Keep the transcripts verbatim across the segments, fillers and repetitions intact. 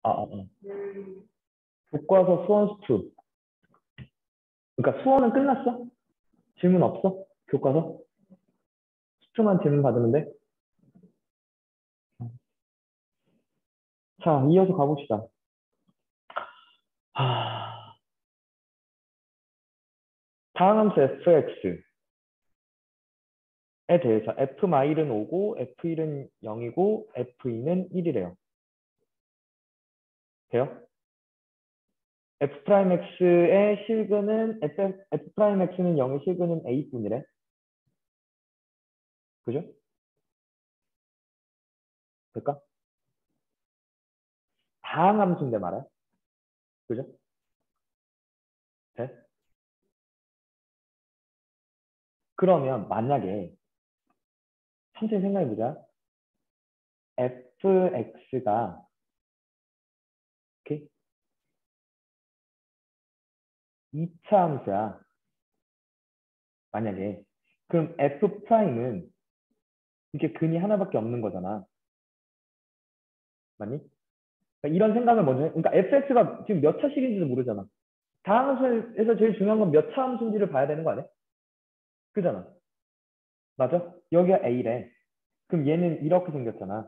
아, 아, 아. 교과서 수원 수투. 그러니까 수원은 끝났어? 질문 없어? 교과서? 수투만 질문 받으면 돼? 자, 이어서 가봅시다. 하... 다음 함수 에프엑스에 대해서 F마일은 오고 F일은 영이고 F이는 일이래요. 돼요? F'X의 실근은 F, F'X는 영의 실근은 A뿐이래. 그죠? 될까? 다항 함수인데 말이야. 그죠? 돼? 그러면 만약에 천천히 생각해보자. Fx가 이렇게 이 차 함수야. 만약에. 그럼 F'은 이렇게 근이 하나밖에 없는 거잖아. 맞니? 그러니까 이런 생각을 먼저 해. 그러니까 에프엑스가 지금 몇 차식인지도 모르잖아. 다항함수에서 제일 중요한 건 몇 차 함수인지를 봐야 되는 거 아니야? 그잖아. 맞아? 여기가 A래. 그럼 얘는 이렇게 생겼잖아.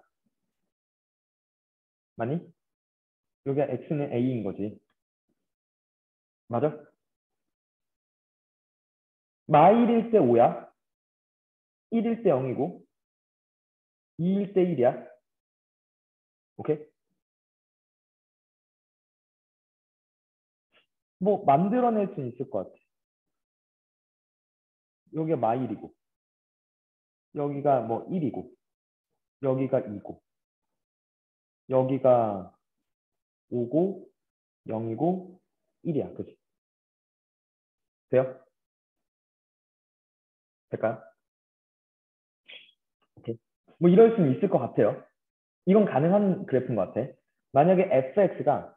맞니? 여기가 X는 A인 거지. 맞아? 마일일 때 오야. 일일 때 영이고 이일 때 일이야. 오케이? 뭐 만들어낼 수는 있을 것 같아. 여기가 마일이고 여기가 뭐 일이고 여기가 이고 여기가 오고 영이고 일이야. 그치? 돼요? 될까요? 오케이. 뭐 이럴 수는 있을 것 같아요. 이건 가능한 그래프인 것 같아. 만약에 에프엑스가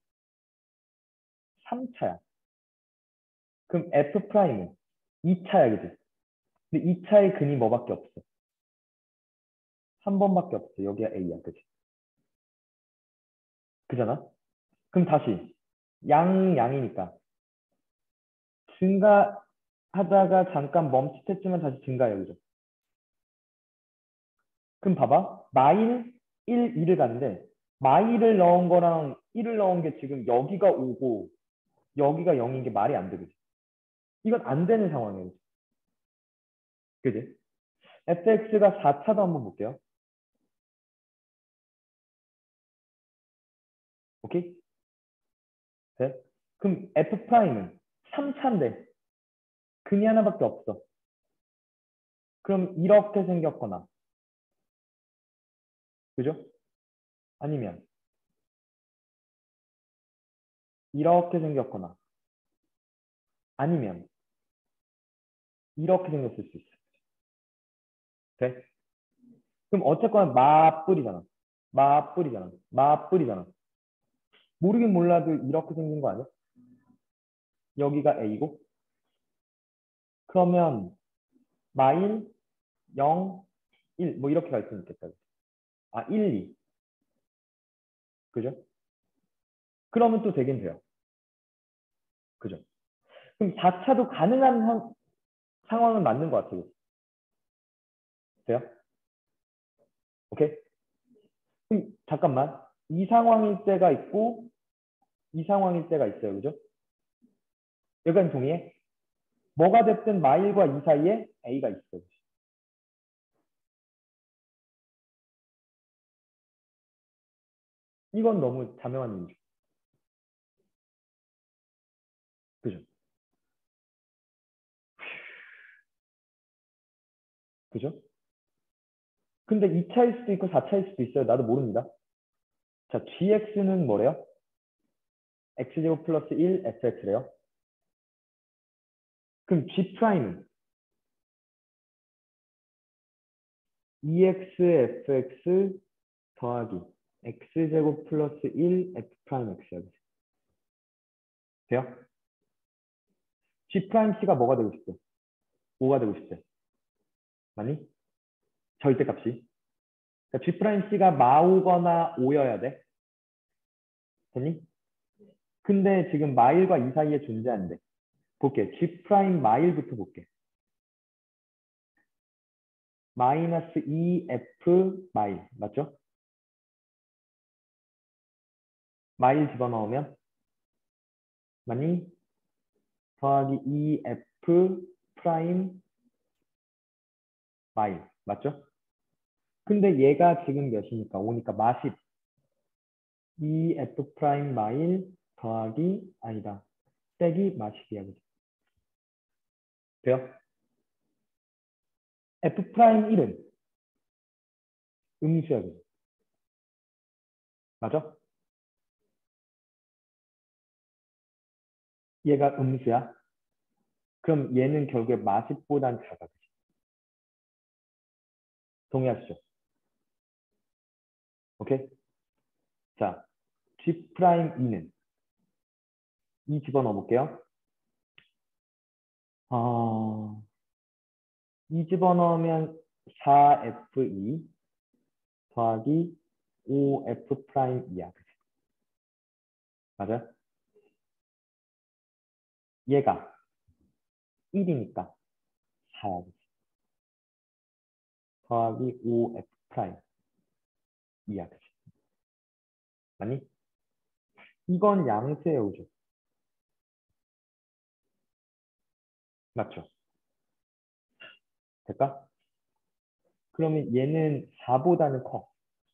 삼 차야. 그럼 F'은 이 차야, 그지? 근데 이 차의 근이 뭐밖에 없어? 한 번밖에 없어. 여기가 A야, 그지? 그잖아? 그럼 다시 양, 양이니까 증가하다가 잠깐 멈칫했지만 다시 증가해요, 그죠? 그럼 봐봐. 마일 일, 이를 갔는데 마일을 넣은 거랑 일을 넣은 게 지금 여기가 오고 여기가 영인 게 말이 안 돼, 그지? 이건 안 되는 상황이에요. 그지? 에프엑스가 사 차도 한번 볼게요. 오케이? 돼? 그럼 F'은 삼 차인데 근이 하나밖에 없어. 그럼 이렇게 생겼거나, 그죠? 아니면 이렇게 생겼거나, 아니면 이렇게 생겼을 수 있어. 돼? 그럼 어쨌거나 맞불이잖아. 맞불이잖아. 맞불이잖아. 모르긴 몰라도 이렇게 생긴 거 아니야? 여기가 A고, 그러면 마일, 영, 일, 뭐 이렇게 갈 수 있겠다. 아, 일, 이. 그죠? 그러면 또 되긴 돼요. 그죠? 그럼 사 차도 가능한 한- 상황은 맞는 것 같아요. 돼요? 오케이? 그럼 잠깐만. 이 상황일 때가 있고, 이 상황일 때가 있어요. 그죠? 여기까지 동의해? 뭐가 됐든 마일과 이 사이에 A가 있어요. 이건 너무 자명한 이유죠. 그죠? 그죠? 근데 이 차일 수도 있고 사 차일 수도 있어요. 나도 모릅니다. 자, 지엑스는 뭐래요? X제곱 플러스 일 에프엑스래요. 그럼 G 프라임은 이엑스에프엑스 더하기 X제곱 플러스 일 F 프라임 X야. 돼요? G 프라임 C가 뭐가 되고 싶대? 오가 되고 싶대. 맞니? 절대값이. 그러니까 G 프라임 C가 마오거나 오여야 돼. 됐니? 근데 지금 마일과 이 사이에 존재하는데 볼게. G 프라임 마일부터 볼게. 마이너스 이 에프 마일 맞죠? 마일 집어넣으면 맞니? 더하기 이 에프 프라임 마일 맞죠? 근데 얘가 지금 몇이니까 오니까 마십 이 에프 프라임 마일 더하기 아니다 빼기 마십이야 그죠? 돼요? F 프라임 일은 음수야 그죠? 맞아? 얘가 음수야? 그럼 얘는 결국에 마십보단 작아 그죠? 동의하시죠? 오케이? 자, G 프라임 이는 이 집어넣어 볼게요. 어, 이 집어넣으면 사 에프 이 더하기 오 에프 프라임 이야. 그치? 맞아요? 얘가 일이니까 사야. 그치? 더하기 오 에프 프라임 이야. 그치? 맞니? 이건 양수의 우주. 맞죠? 될까? 그러면 얘는 사보다는 커.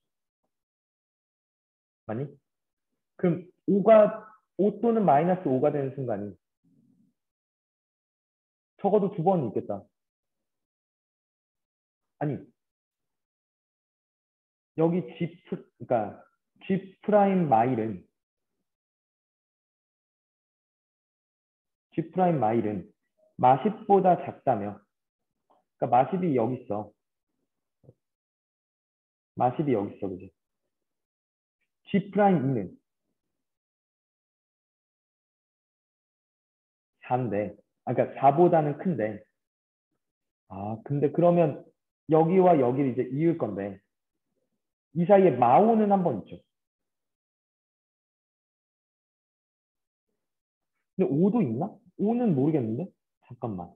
맞니? 그럼 오가 오 또는 마이너스 오가 되는 순간이 적어도 두 번은 있겠다. 아니, 여기 G, 프, 그러니까 G 프라임 마일은 G 프라임 마일은 마십보다 작다며. 그러니까 마십이 여기 있어. 마십이 여기 있어, 그지? G 프라임 이는 사인데, 아, 그러니까 사보다는 큰데. 아, 근데 그러면 여기와 여기를 이제 이을 건데 이 사이에 마오는 한 번 있죠. 근데 오도 있나? 오는 모르겠는데? 잠깐만.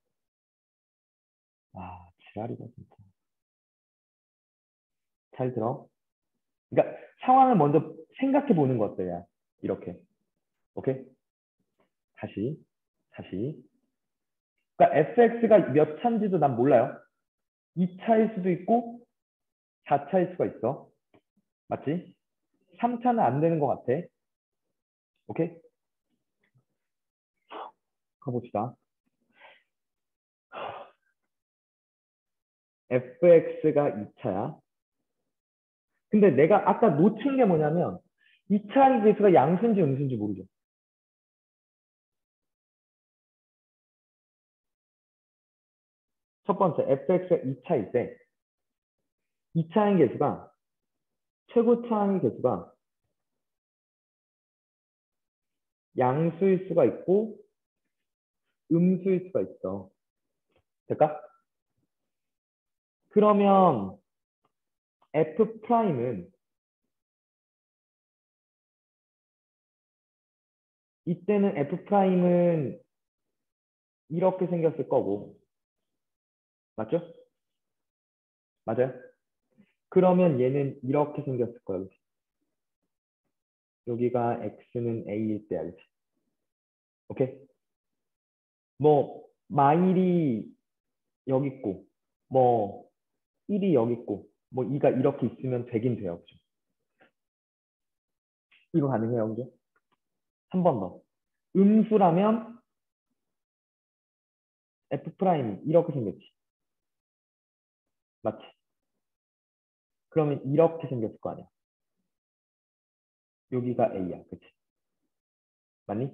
아, 지랄이다 진짜. 잘 들어. 그러니까 상황을 먼저 생각해 보는 거 어때요? 이렇게. 오케이? 다시. 다시. 그러니까 에프엑스가 몇 차인지도 난 몰라요. 이 차일 수도 있고 사 차일 수가 있어. 맞지? 삼 차는 안 되는 것 같아. 오케이? 가봅시다. 에프엑스가 이 차야. 근데 내가 아까 놓친 게 뭐냐면 이 차의 개수가 양수인지 음수인지 모르죠. 첫 번째, 에프엑스가 이 차일 때 이 차의 개수가 최고 차의 개수가 양수일 수가 있고 음수일 수가 있어. 될까? 그러면 F 프라임은 이때는 F 프라임은 이렇게 생겼을 거고 맞죠? 맞아요? 그러면 얘는 이렇게 생겼을 거예요. 여기가 x는 a일 때 알지? 오케이? 뭐 마일이 여기 있고 뭐 일이 여기 있고 뭐 이가 이렇게 있으면 되긴 돼요. 그죠? 이거 가능해요. 그죠? 한 번 더. 음수라면 F 프라임 이렇게 생겼지. 맞지? 그러면 이렇게 생겼을 거 아니야. 여기가 A야. 그치? 맞니?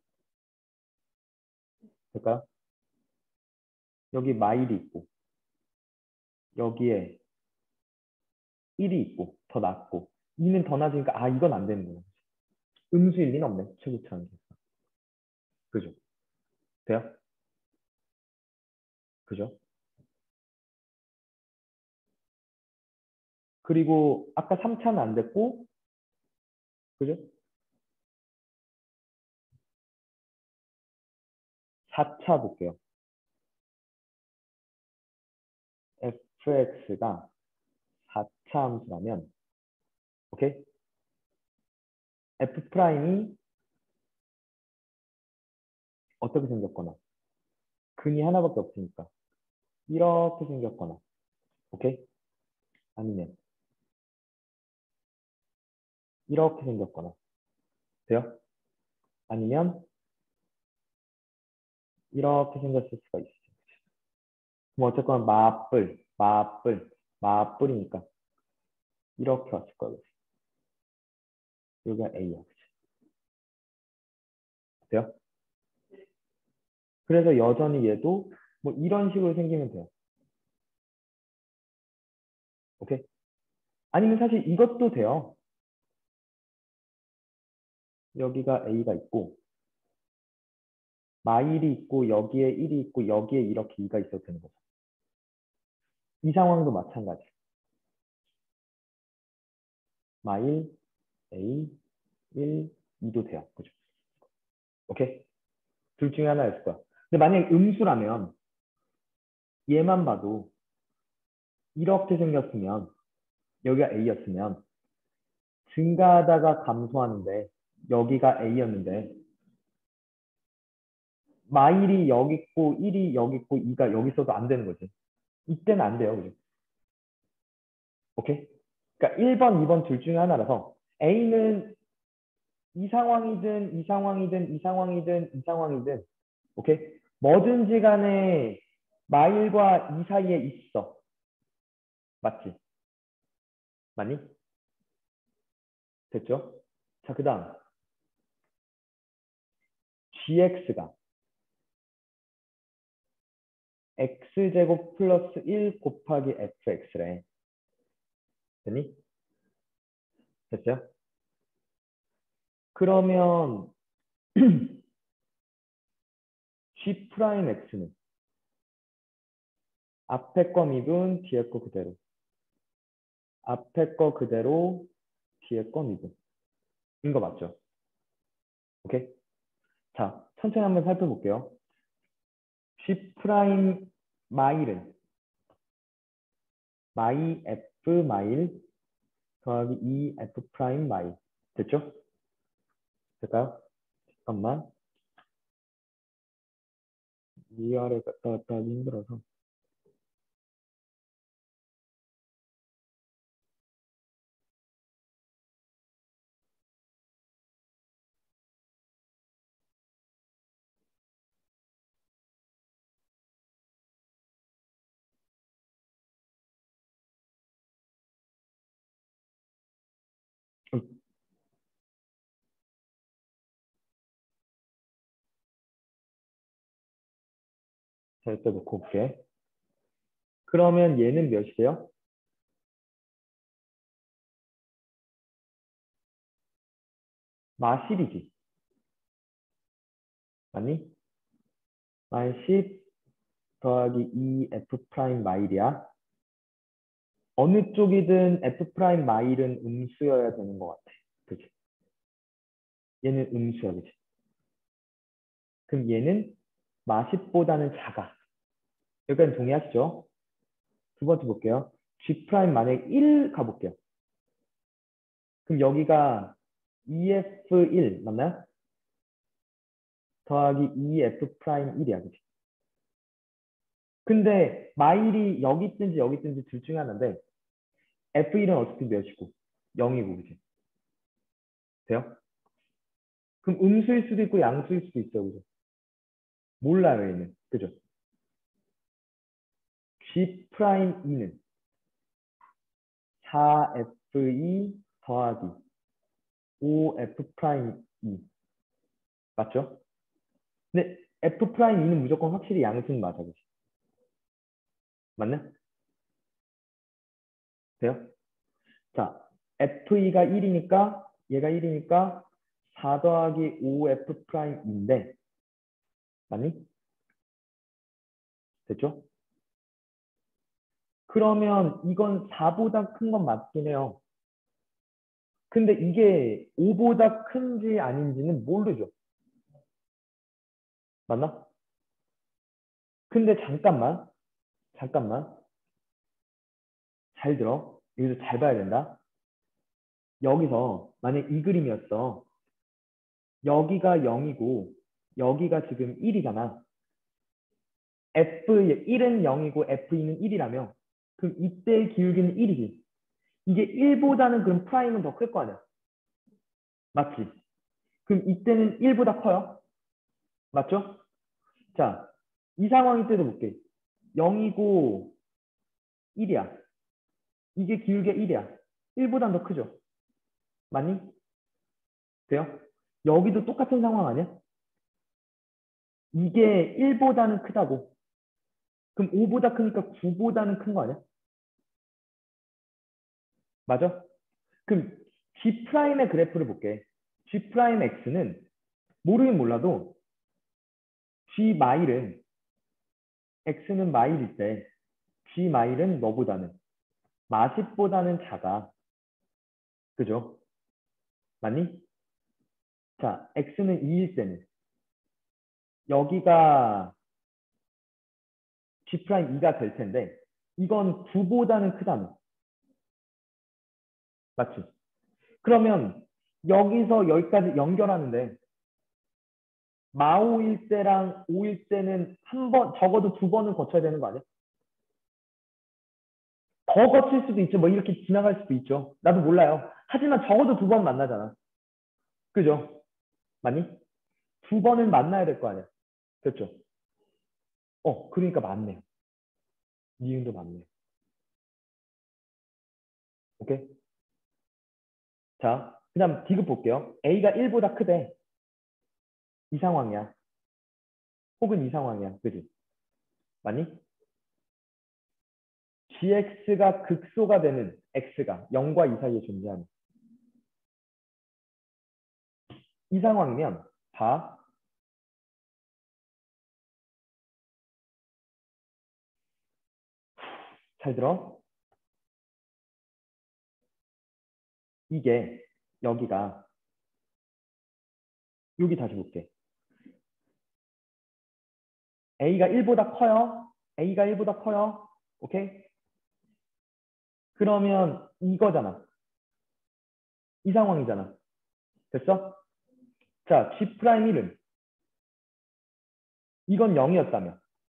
될까요? 여기 마일이 있고 여기에 일이 있고 더 낮고 이는 더 낮으니까 아 이건 안 되는구나. 음수일 리는 없네. 최고차는. 그죠? 돼요? 그죠? 그리고 아까 삼 차는 안 됐고 그죠? 사 차 볼게요. fx가 사 차 함수라면, 오케이? f 프라임이 어떻게 생겼거나, 근이 하나밖에 없으니까, 이렇게 생겼거나, 오케이? 아니면, 이렇게 생겼거나, 돼요? 아니면, 이렇게 생겼을 수가 있어요. 그럼 어쨌건 맞불, 맞불, 맞불이니까, 이렇게 왔을 거예요. 여기가 A야. 돼요? 그래서 여전히 얘도 뭐 이런 식으로 생기면 돼요. 오케이? 아니면 사실 이것도 돼요. 여기가 A가 있고 마일이 있고 여기에 일이 있고 여기에 이렇게 이가 있어도 되는 거죠. 이 상황도 마찬가지. 마일, A, 일, 이도 돼요. 그죠? 오케이? 둘 중에 하나였을 거야. 근데 만약에 음수라면 얘만 봐도 이렇게 생겼으면 여기가 A였으면 증가하다가 감소하는데 여기가 A였는데 마일이 여기 있고 일이 여기 있고 이가 여기 있어도 안 되는 거지. 이때는 안 돼요. 그죠? 오케이? 그러니까 일 번, 이 번 둘 중에 하나라서 A는 이 상황이든 이 상황이든 이 상황이든 이 상황이든 오케이? 뭐든지 간에 마일과 이 사이에 있어. 맞지? 맞니? 됐죠? 자, 그 다음 gx가 x제곱 플러스 일 곱하기 fx래. 됐니? 됐죠? 그러면 g 프라임 x는 앞에 거 미분, 뒤에 거 그대로. 앞에 거 그대로, 뒤에 거 미분. 이거 맞죠? 오케이? 자, 천천히 한번 살펴볼게요. G 프라임 마일은 마이 F 마일 더하기 이 F 프라임 마일. 됐죠? 될까요? 잠깐만. 위아래 갔다 갔다 하기 힘들어서. 음, 자, 이때 놓고 올게. 그러면 얘는 몇이래요? 마 십이지. 맞니? 마 십 더하기 이 F 프라임 마일이야. 어느 쪽이든 F 프라임 마일은 음수여야 되는 것 같아. 그치? 얘는 음수야, 그치? 그럼 얘는 마 십보다는 작아. 여기까지 동의하시죠? 두 번째 볼게요. G 프라임 만약에 일 가볼게요. 그럼 여기가 이 에프 일 맞나요? 더하기 이 에프 프라임 일이야. 그치? 근데 마일이 여기 있든지 여기 있든지 둘 중에 하나인데 에프 일은 어차피 몇이고 영이고 그치? 돼요? 그럼 음수일 수도 있고 양수일 수도 있어요. 그죠? 몰라요 얘는. 그죠? G 프라임 이는 사 에프 이 더하기 오 에프 프라임 이 맞죠? 근데 F 프라임 이는 무조건 확실히 양수는 맞아. 그치? 맞나? 돼요? 자, 에프 이가 일이니까 얘가 일이니까 사 더하기 오 에프 프라임인데 맞니? 됐죠? 그러면 이건 사보다 큰 건 맞긴 해요. 근데 이게 오보다 큰지 아닌지는 모르죠. 맞나? 근데 잠깐만, 잠깐만. 잘 들어. 여기서 잘 봐야 된다. 여기서 만약 이 그림이었어. 여기가 영이고 여기가 지금 일이잖아. 에프 일은 영이고 에프 이는 일이라며. 그럼 이때의 기울기는 일이지. 이게 일보다는 그럼 프라임은 더 클 거 아니야. 맞지? 그럼 이때는 일보다 커요. 맞죠? 자, 이 상황일 때도 볼게. 영이고 일이야. 이게 기울기가 일이야. 일보단 더 크죠? 맞니? 돼요? 여기도 똑같은 상황 아니야? 이게 일보다는 크다고. 그럼 오보다 크니까 구보다는 큰 거 아니야? 맞아? 그럼 G'의 그래프를 볼게. G'X는 모르긴 몰라도 G 마일은 X는 마일일 때 G 마일은 너보다는 마십보다는 작아. 그죠? 맞니? 자, X는 이일 때는 여기가 G'이가 될 텐데 이건 구보다는 크다는. 맞지? 그러면 여기서 여기까지 연결하는데 마오일 때랑 오일 때는 한 번, 적어도 두 번은 거쳐야 되는 거 아니야? 더 거칠 수도 있죠. 뭐 이렇게 지나갈 수도 있죠. 나도 몰라요. 하지만 적어도 두 번 만나잖아. 그죠? 맞니? 두 번은 만나야 될 거 아니야. 그렇죠? 어, 그러니까 맞네. 니은도 맞네. 오케이? 자, 그 다음 디귿 볼게요. A가 일보다 크대. 이 상황이야. 혹은 이 상황이야. 그지? 맞니? 지엑스가 극소가 되는 X가 영과 이 사이에 존재하는 이 상황이면 봐. 잘 들어. 이게 여기가 여기 다시 볼게. A가 일보다 커요. A가 일보다 커요. 오케이? 그러면 이거잖아. 이 상황이잖아. 됐어? 자, G'일은 이건 영이었다면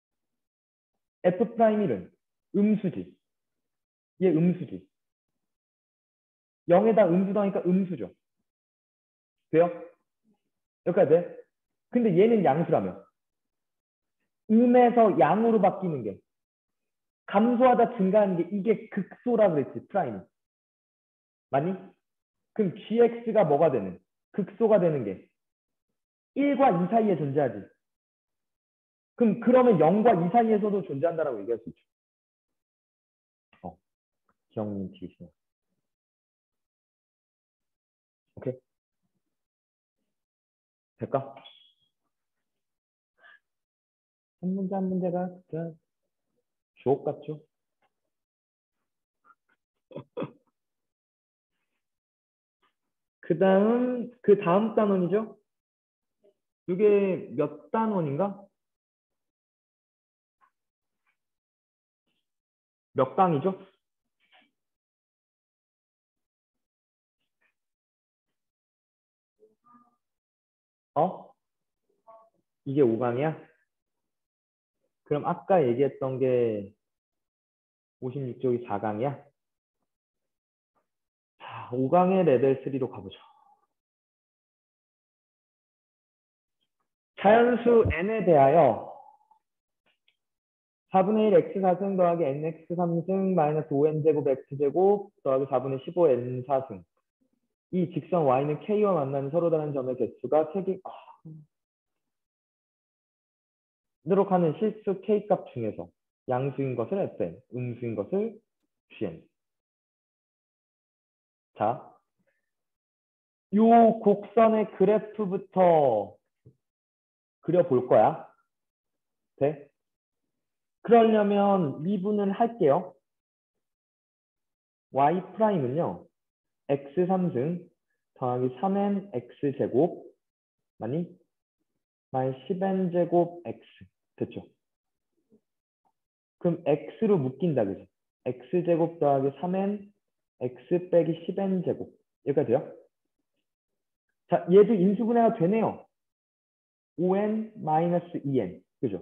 F'일은 음수지. 얘 음수지. 영에다 음수 더하니까 음수죠. 돼요? 여기까지 돼? 근데 얘는 양수라며. 음에서 양으로 바뀌는 게 감소하다 증가하는 게 이게 극소라 그랬지. 프라임. 맞니? 그럼 Gx가 뭐가 되는? 극소가 되는 게 일과 이 사이에 존재하지. 그럼 그러면 영과 이 사이에서도 존재한다라고 얘기할 수 있죠. 어, 기억님 뒤시네. 오케이? 될까? 한 문제 한 문제가 진짜 주옥 같죠? 그 다음, 그 다음 단원이죠? 이게 몇 단원인가? 몇 강이죠? 어? 이게 오 강이야? 그럼 아까 얘기했던 게 오십육 쪽이 사 강이야? 자, 오 강의 레벨 삼로 가보죠. 자연수 n에 대하여 사분의 일 x 사승 더하기 nx 삼승 마이너스 오 엔 제곱 x제곱 더하기 사분의 십오 엔 사승. 이 직선 y는 k와 만나는 서로 다른 점의 개수가 세 개. 으로 하는 실수 k값 중에서 양수인 것을 fn, 음수인 것을 gn. 자, 요 곡선의 그래프부터 그려볼 거야. 돼? 그러려면 미분을 할게요. y'은요. x 삼승 더하기 삼 엔 x제곱 많이? 마이너스 십 엔 제곱 x. 됐죠? 그럼 x로 묶인다, 그지? x제곱 더하기 삼 엔 x 빼기 십 엔 제곱. 여기까지 돼요? 자, 얘도 인수분해가 되네요. 오 엔 마이너스 이 엔. 그죠?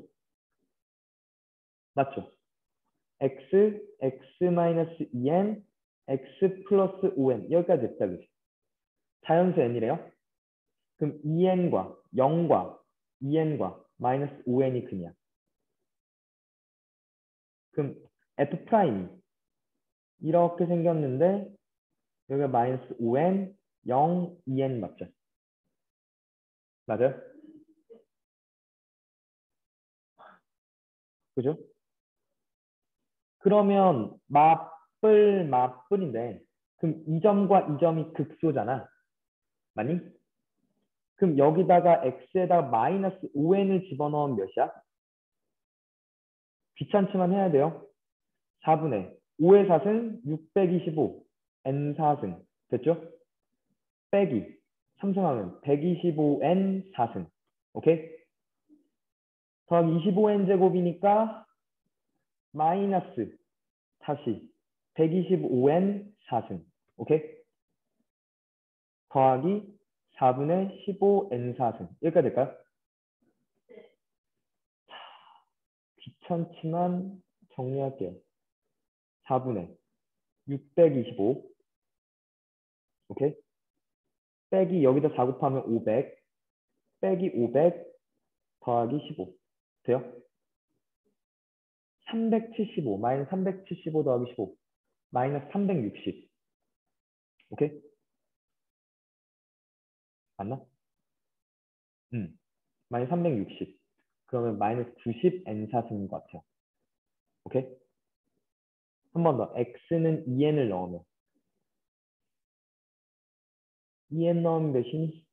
맞죠? x, x 마이너스 이 엔, x 플러스 오 엔. 여기까지 됐다, 그지? 자연수 n이래요. 그럼 이 엔과 영과 이 엔과 마이너스 오 엔이 그냥. 그럼 f 프라임이 이렇게 생겼는데 여기가 마이너스 오 엔, 영, 이 엔 맞죠? 맞아요? 그죠? 그러면 맞불 맞불인데 그럼 이 점과 이 점이 극소잖아. 맞니? 그럼 여기다가 x에다가 마이너스 오 엔을 집어넣으면 몇이야? 귀찮지만 해야 돼요. 사분의 오의 사승 육백이십오 엔 사승 됐죠? 빼기 삼승하면 백이십오 엔 사승 오케이? 더하기 이십오 엔 제곱이니까 마이너스 다시 백이십오 엔 사승 오케이? 더하기 사분의 십오 엔 사승 여기까지 될까요? 귀찮지만 정리할게요. 사분의 육백이십오 오케이? 빼기 여기다 사 곱하면 오백 빼기 오백 더하기 십오 돼요? 삼백칠십오 마이너스 삼백칠십오 더하기 십오 마이너스 삼백육십 오케이? 맞나? 음. 마이너스 삼백육십 그러면 마이너스 구십 엔 사승인 것 같아요. 오케이? 한 번 더 x는 이 엔을 넣으면 이 엔 넣으면 몇이니?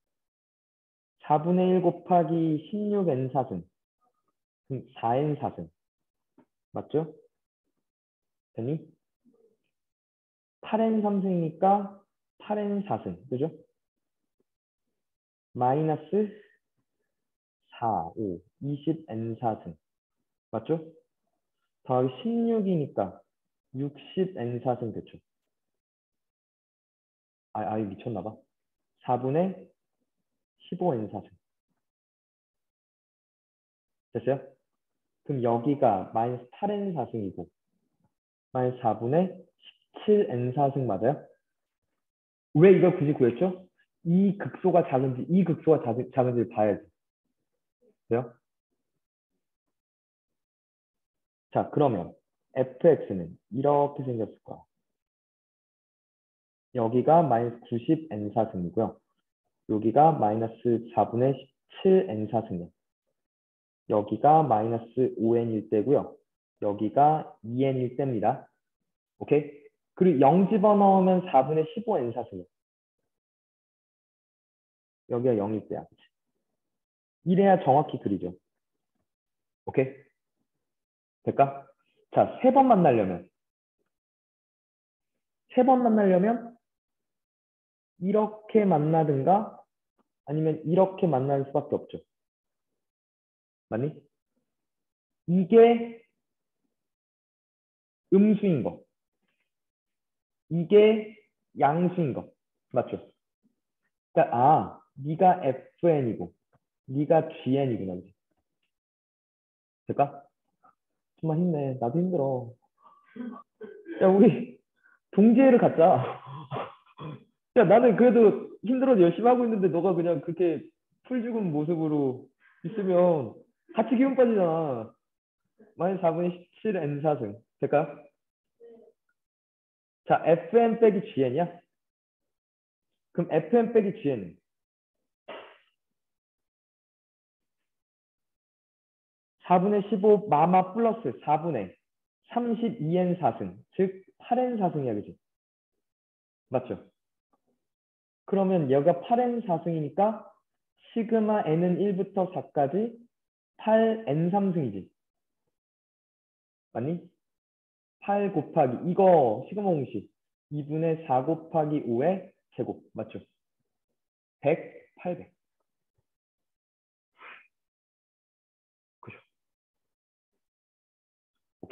사분의 일 곱하기 십육 엔 사승 그럼 사 엔 사승 맞죠? 됐니? 팔 엔 삼승이니까 팔 엔 사승 그죠? 마이너스 사, 오, 이십 엔 사승 맞죠? 더하기 십육이니까 육십 엔 사승 됐죠? 아, 아이 미쳤나봐. 사분의 십오 엔 사승 됐어요? 그럼 여기가 마이너스 팔 엔 사승이고 마이너스 사분의 십칠 엔 사승 맞아요? 왜 이걸 굳이 구했죠? 이 극소가 작은지 이 극소가 작은, 작은지를 봐야지. 돼요? 자, 그러면 에프엑스는 이렇게 생겼을 거야. 여기가 마이너스 구십 엔 사승이고요. 여기가 마이너스 사분의 십칠 엔 사승이에요. 여기가 마이너스 오 엔일 때고요. 여기가 이 엔일 때입니다. 오케이? 그리고 영 집어넣으면 사분의 십오 엔 사승이에요. 여기가 영일 때야. 이래야 정확히 그리죠. 오케이? 될까? 자, 세 번 만나려면 세 번 만나려면 이렇게 만나든가 아니면 이렇게 만날 수밖에 없죠. 맞니? 이게 음수인 거. 이게 양수인 거. 맞죠? 그러니까 아, 네가 에프엔이고 네가 지엔이구나. 될까? 정말 힘내. 나도 힘들어. 야, 우리 동지애를 갖자. 야, 나는 그래도 힘들어서 열심히 하고 있는데 너가 그냥 그렇게 풀 죽은 모습으로 있으면 같이 기운 빠지잖아. 마이너스 사분의 십칠 엔 사승. 될까요? 자, 에프엔 빼기 지엔이야? 그럼 에프엔 빼기 지엔은 사분의 십오 마마 플러스 사분의 삼십이 엔 사승. 즉 팔 엔 사승이야, 그지? 맞죠? 그러면 여기가 팔 엔 사승이니까 시그마 n은 일부터 사까지 팔 엔 삼승이지. 맞니? 팔 곱하기 이거 시그마 공식 이분의 사 곱하기 오의 제곱 맞죠? 백, 팔백. 그죠?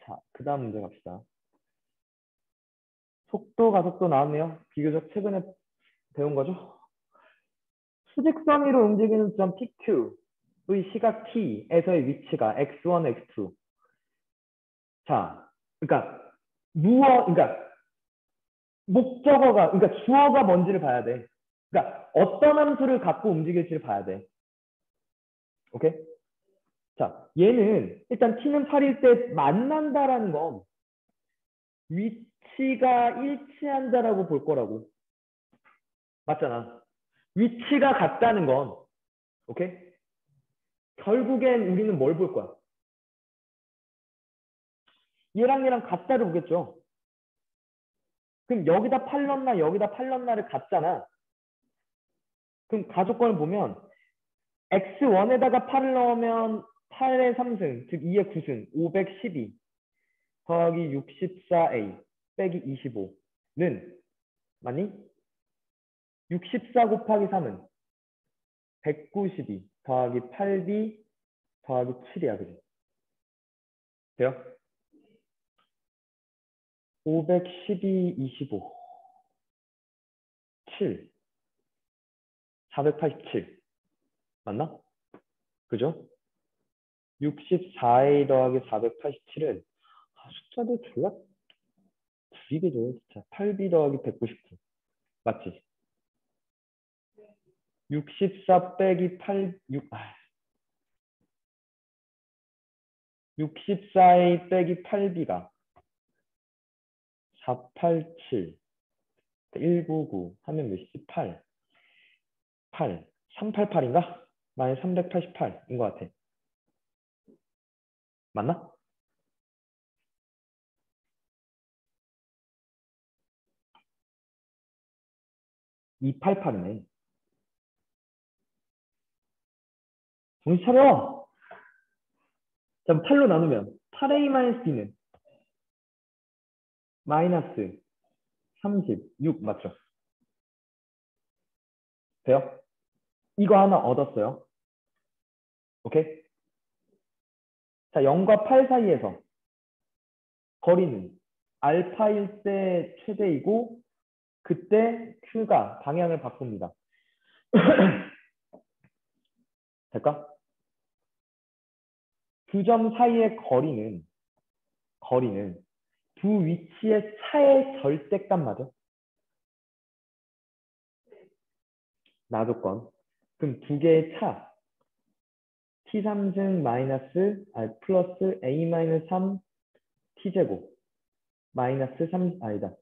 자, 그 다음 문제 갑시다. 속도, 가속도 나왔네요. 비교적 최근에 배운 거죠. 수직선 위로 움직이는 점 피큐의 시각 t에서의 위치가 엑스 원, 엑스 투. 자, 그러니까 무어, 그러니까 목적어가, 그러니까 주어가 뭔지를 봐야 돼. 그러니까 어떤 함수를 갖고 움직일지를 봐야 돼. 오케이? 자, 얘는 일단 t는 팔일 때 만난다라는 건 위치가 일치한다라고 볼 거라고. 맞잖아. 위치가 같다는 건, 오케이? 결국엔 우리는 뭘 볼 거야? 얘랑 얘랑 같다를 보겠죠. 그럼 여기다 팔 넣나 여기다 팔 넣나를 같잖아. 그럼 가족권을 보면 엑스 원에다가 팔을 넣으면 팔의 삼 승, 즉 이의 구 승, 오백십이 더하기 육십사 에이 빼기 이십오는 맞니? 육십사 곱하기 삼은 백구십이 더하기 팔 비 더하기 칠이야, 그지? 돼요? 오백십이, 이십오, 칠, 사백팔십칠 맞나? 그죠? 육십사 에이 더하기 사백팔십칠은 아, 숫자도 졸라 줄이게 줘요, 진짜. 팔 비 더하기 백구십구 맞지? 육십사 빼기 팔, 육, 아, 육십사 에이 빼기 팔 비가 사백팔십칠, 백구십구 하면 몇이지? 팔, 팔, 삼백팔십팔인가? 마이너스 삼백팔십팔인 것 같아. 맞나? 이백팔십팔이네. 정신 차려! 자, 팔로 나누면 팔 에이 마이너스 b는 마이너스 삼십육 맞죠? 돼요? 이거 하나 얻었어요. 오케이? 자, 영과 팔 사이에서 거리는 알파일 때 최대이고 그때 Q가 방향을 바꿉니다. 될까? 두 점 사이의 거리는 거리는 두 위치의 차의 절대값 맞아? 나조건. 그럼 두 개의 차 티 삼 승 마이너스 아 플러스 A 마이너스 삼 T제곱 마이너스 삼 아니다.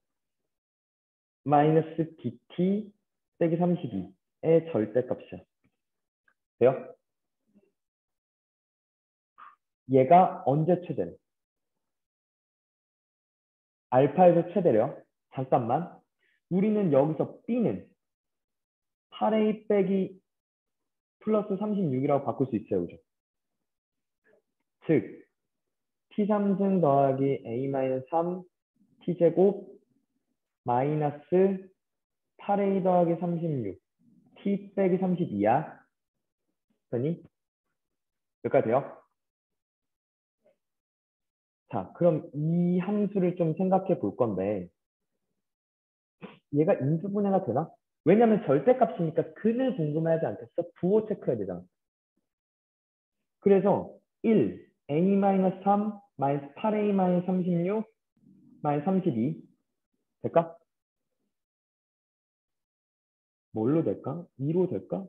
마이너스 비티 빼기 삼십이의 절대값이야. 돼요? 얘가 언제 최대래? 알파에서 최대래요. 잠깐만. 우리는 여기서 B는 팔 에이 빼기 플러스 삼십육이라고 바꿀 수 있어요. 그죠? 즉 티 삼 승 더하기 A 마이너스 삼 T제곱 마이너스 팔 에이 더하기 삼십육 T 빼기 삼십이야. 됐니? 여기까지 돼요? 자, 그럼 이 함수를 좀 생각해 볼 건데 얘가 인수분해가 되나? 왜냐면 절대값이니까 근을 궁금해하지 않겠어? 부호 체크해야 되잖아. 그래서 일, A 마이너스 삼, 마이너스 팔 에이 마이너스 삼십육, 마이너스 삼십이 될까? 뭘로 될까? 이로 될까?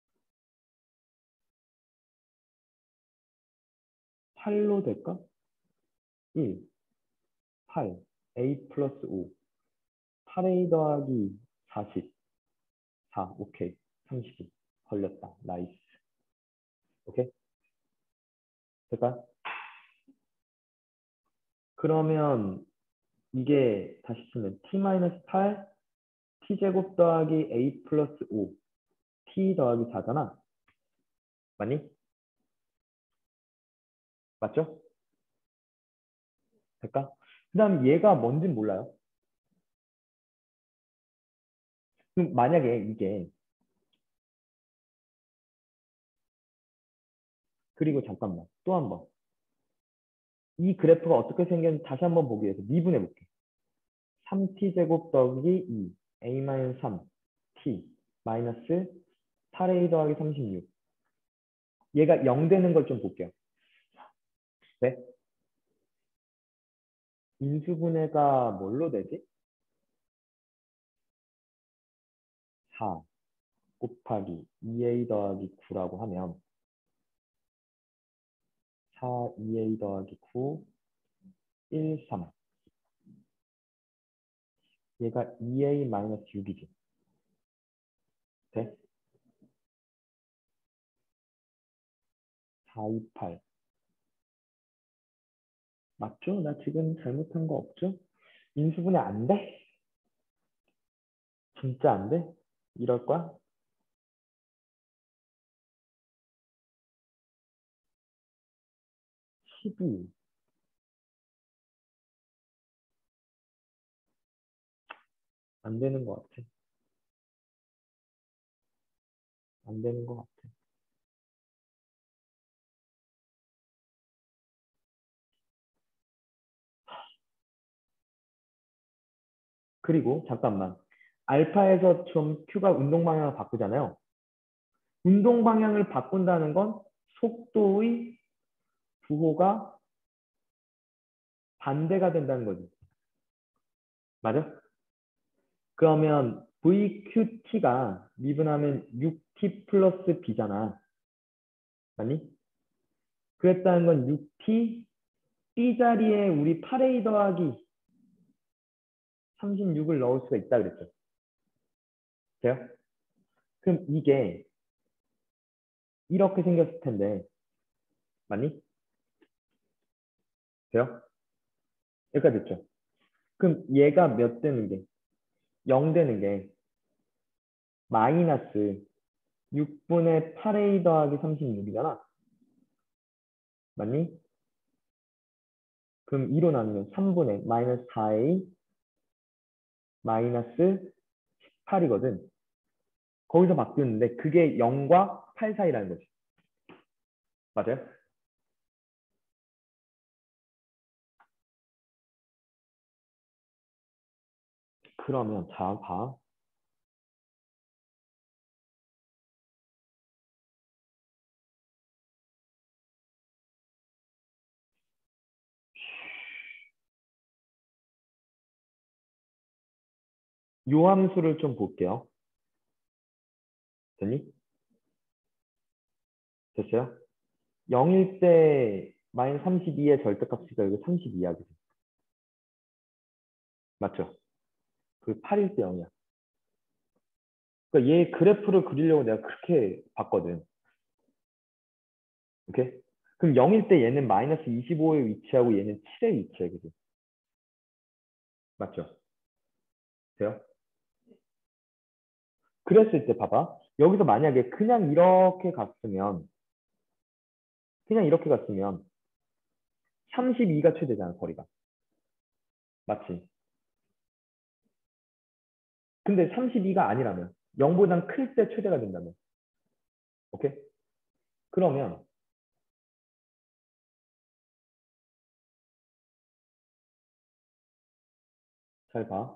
팔로 될까? 일, 팔, A 플러스 오, 팔 에이 더하기 사십, 사, 오케이, 삼십이 걸렸다. 나이스. 오케이? 될까? 그러면 이게 다시 쓰면 t 마이너스 팔, t제곱 더하기 a 플러스 오, t 더하기 사잖아. 맞니? 맞죠? 될까? 그 다음 얘가 뭔진 몰라요. 그럼 만약에 이게 그리고 잠깐만 또 한 번. 이 그래프가 어떻게 생겼는지 다시 한번 보기 위해서 미분해 볼게. 삼 티 제곱 더하기 이, a 삼, t 마이너스 팔 에이 더하기 삼십육. 얘가 영 되는 걸 좀 볼게요. 네? 인수분해가 뭘로 되지? 사 곱하기 이 에이 더하기 구라고 하면 사, 이 에이 더하기 구, 일, 삼. 얘가 이 에이 마이너스 육이지. 돼? 사, 이, 팔. 맞죠? 나 지금 잘못한 거 없죠? 인수분해 안 돼? 진짜 안 돼? 이럴 거야? 십이. 안 되는 거 같아. 안 되는 거 같아. 그리고 잠깐만. 알파에서 좀 Q가 운동 방향을 바꾸잖아요. 운동 방향을 바꾼다는 건 속도의 부호가 반대가 된다는 거지. 맞아? 그러면 브이 큐 티가 미분하면 육 티 플러스 B잖아. 맞니? 그랬다는 건 육 티 B 자리에 우리 팔 에이 더하기 삼십육을 넣을 수가 있다 그랬죠. 돼요? 그럼 이게 이렇게 생겼을 텐데 맞니? 돼요? 여기까지 됐죠? 그럼 얘가 몇 되는 게 영 되는 게 마이너스 육분의 팔 에이 더하기 삼십육이잖아. 맞니? 그럼 이로 나누면 삼분의 마이너스 사 에이 마이너스 십팔이거든. 거기서 바뀌었는데 그게 영과 팔 사이라는 거지. 맞아요? 그러면 자, 봐. 요 함수를 좀 볼게요. 됐니? 됐어요? 영일 때 마이너스 삼십이의 절대값이가 이거 삼십이야. 그지? 맞죠? 그 팔일 때 영이야. 그러니까 얘 그래프를 그리려고 내가 그렇게 봤거든. 오케이? 그럼 영일 때 얘는 마이너스 이십오에 위치하고 얘는 칠에 위치해. 그지? 맞죠? 돼요? 그랬을 때 봐봐. 여기서 만약에 그냥 이렇게 갔으면 그냥 이렇게 갔으면 삼십이가 최대잖아, 거리가. 맞지? 근데 삼십이가 아니라면 영보단 클 때 최대가 된다면. 오케이? 그러면 잘 봐.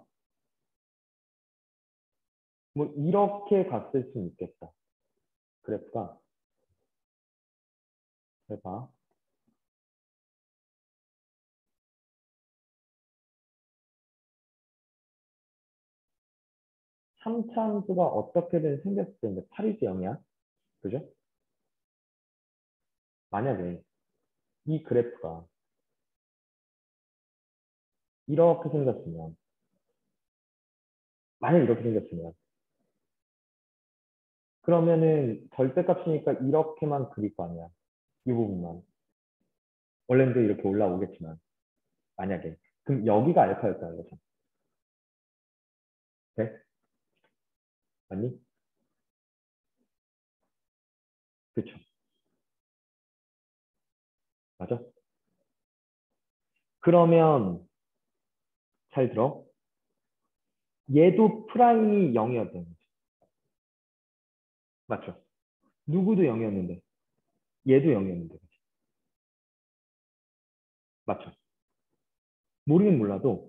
뭐 이렇게 갔을 수는 있겠다. 그래프가 잘 봐. 삼 차 함수가 어떻게든 생겼을 텐데 팔 대 영이야. 그죠? 만약에 이 그래프가 이렇게 생겼으면 만약 이렇게 생겼으면 그러면은 절대값이니까 이렇게만 그릴 거 아니야. 이 부분만. 원래는 이렇게 올라오겠지만 만약에 그럼 여기가 알파였다는 거죠. 돼? 맞니? 그쵸? 맞아? 그러면 잘 들어. 얘도 프라임이 영이었던 거지. 맞죠? 누구도 영이었는데 얘도 영이었는데. 맞죠? 모르긴 몰라도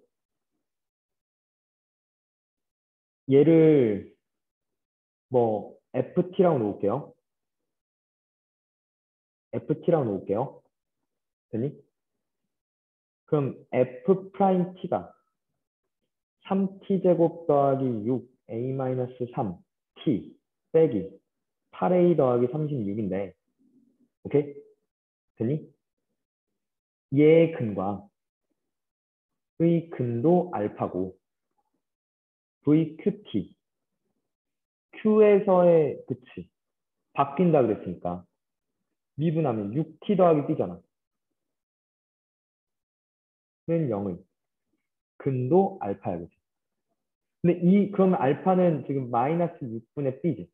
얘를 뭐 에프티라고 놓을게요. 에프티라고 놓을게요. 되니? 그럼 F 프라임 T가 삼 티 제곱 더하기 육 에이 마이너스 삼 티 빼기 팔 에이 더하기 삼십육인데 오케이? 되니? 얘의 근과 의 근도 알파고 브이큐티 Q에서의 그치 바뀐다 그랬으니까 미분하면 육 티 더하기 B잖아. 는 영의 근도 알파야 그치? 근데 이 그러면 알파는 지금 마이너스 육분의 B지.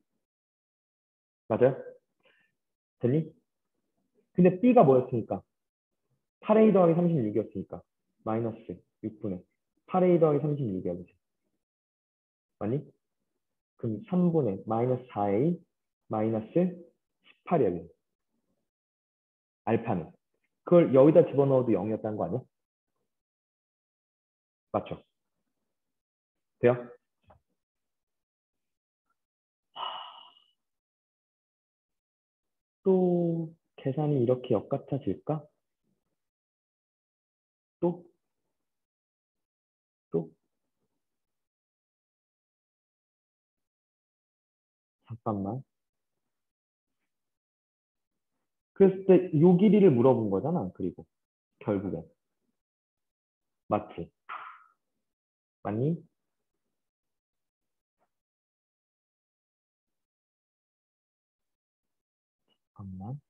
맞아요? 됐니? 근데 B가 뭐였으니까? 팔 에이 더하기 삼십육이었으니까 마이너스 육분의 팔 에이 더하기 삼십육이야 그치? 맞니? 그럼 삼분의 마이너스 사 에이 마이너스 십팔이야 그치? 알파는. 그걸 여기다 집어넣어도 영이었다는 거 아니야? 맞죠? 돼요? 또 계산이 이렇게 역같아질까? 또? 또? 잠깐만. 그랬을 때 요 길이를 물어본 거잖아. 그리고 결국엔. 맞지? 맞니? 잠깐만.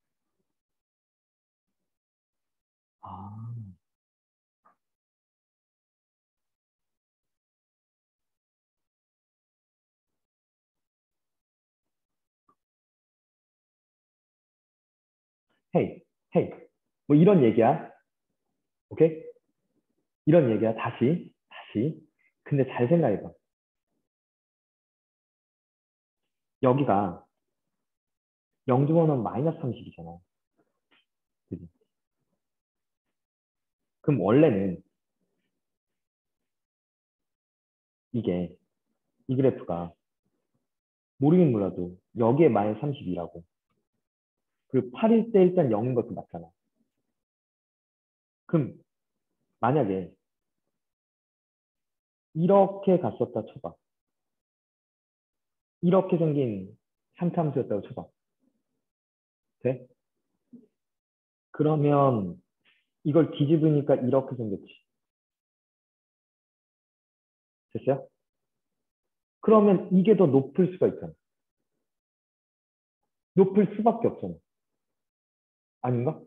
아, 헤이, 헤이. 뭐 이런 얘기야. 오케이? 이런 얘기야. 다시, 다시. 근데 잘 생각해봐. 여기가 영 집어넣으면 마이너스 삼십이잖아. 그지? 그럼 원래는 이게, 이 그래프가 모르긴 몰라도 여기에 마이너스 삼십이라고. 그리고 팔일 때 일단 영인 것도 맞잖아. 그럼 만약에 이렇게 갔었다 쳐봐. 이렇게 생긴 상참수였다고 쳐봐. 돼? 그러면 이걸 뒤집으니까 이렇게 생겼지. 됐어요? 그러면 이게 더 높을 수가 있잖아. 높을 수밖에 없잖아. 아닌가?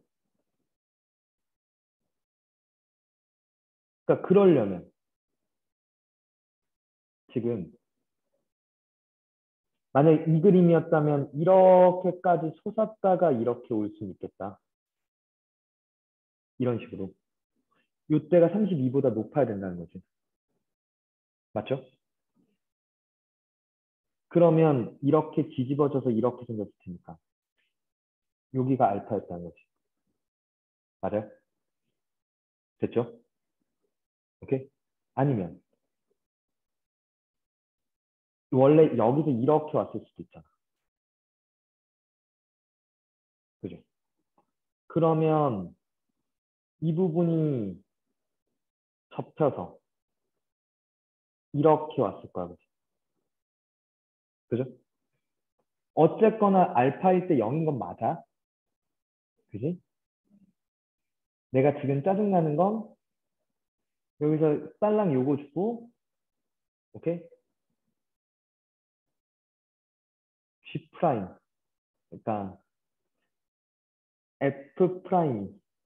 그러니까 그러려면 지금 만약에 이 그림이었다면 이렇게까지 솟았다가 이렇게 올 수는 있겠다. 이런 식으로. 이때가 삼십이보다 높아야 된다는 거지. 맞죠? 그러면 이렇게 뒤집어져서 이렇게 생겼을 테니까. 여기가 알파였다는 거지. 맞아요? 됐죠? 오케이? 아니면 원래 여기서 이렇게 왔을 수도 있잖아. 그죠? 그러면 이 부분이 접혀서 이렇게 왔을 거야. 그죠? 그죠? 어쨌거나 알파일 때 영인 건 맞아. 그지? 내가 지금 짜증나는 건 여기서 딸랑 요거 주고 오케이? G 프라임. 그러니까 F 프라임이